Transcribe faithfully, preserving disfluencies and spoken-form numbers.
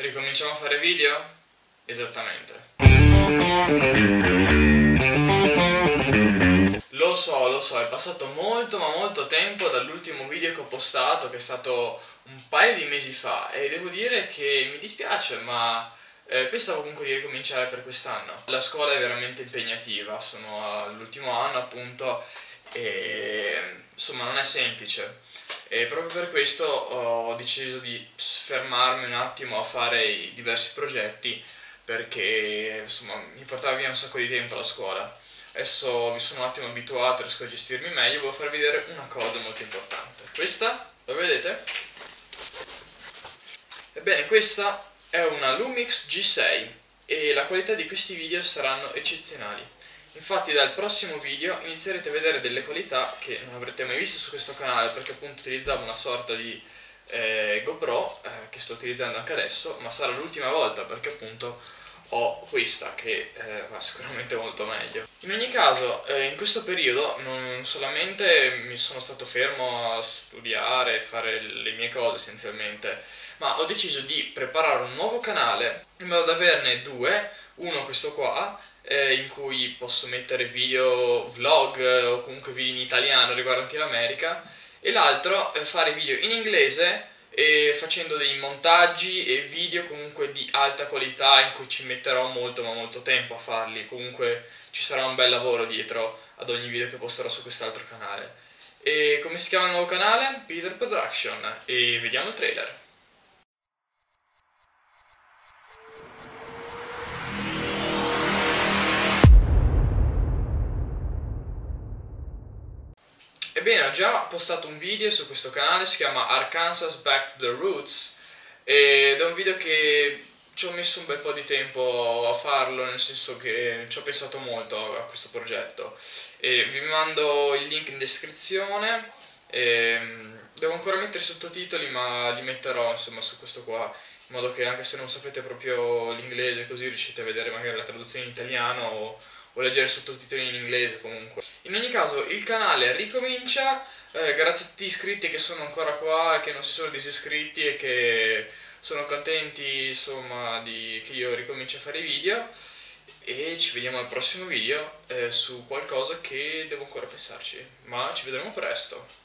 Ricominciamo a fare video? Esattamente. Lo so, lo so, è passato molto ma molto tempo dall'ultimo video che ho postato, che è stato un paio di mesi fa, e devo dire che mi dispiace, ma eh, pensavo comunque di ricominciare per quest'anno. La scuola è veramente impegnativa, sono all'ultimo anno appunto, e insomma non è semplice. E proprio per questo ho deciso di fermarmi un attimo a fare i diversi progetti, perché insomma mi portava via un sacco di tempo la scuola. Adesso mi sono un attimo abituato, riesco a gestirmi meglio. Volevo farvi vedere una cosa molto importante. Questa, lo vedete? Ebbene, questa è una Lumix G sei e la qualità di questi video saranno eccezionali. Infatti dal prossimo video inizierete a vedere delle qualità che non avrete mai visto su questo canale, perché appunto utilizzavo una sorta di eh, GoPro eh, che sto utilizzando anche adesso, ma sarà l'ultima volta perché appunto ho questa che eh, va sicuramente molto meglio. In ogni caso, eh, in questo periodo non solamente mi sono stato fermo a studiare e fare le mie cose essenzialmente, ma ho deciso di preparare un nuovo canale in modo da averne due, uno questo qua, eh, in cui posso mettere video vlog eh, o comunque video in italiano riguardanti l'America, e l'altro eh, fare video in inglese e facendo dei montaggi e video comunque di alta qualità in cui ci metterò molto ma molto tempo a farli. Comunque ci sarà un bel lavoro dietro ad ogni video che posterò su quest'altro canale. E come si chiama il nuovo canale? Peter Production, e vediamo il trailer. Ebbene, ho già postato un video su questo canale, si chiama Arkansas Back to the Roots, ed è un video che ci ho messo un bel po' di tempo a farlo, nel senso che ci ho pensato molto a questo progetto. E vi mando il link in descrizione, e devo ancora mettere i sottotitoli, ma li metterò insomma su questo qua, in modo che anche se non sapete proprio l'inglese così riuscite a vedere magari la traduzione in italiano o o leggere sottotitoli in inglese comunque. In ogni caso il canale ricomincia, eh, grazie a tutti gli iscritti che sono ancora qua e che non si sono disiscritti e che sono contenti insomma di, che io ricominci a fare i video, e ci vediamo al prossimo video eh, su qualcosa che devo ancora pensarci, ma ci vedremo presto.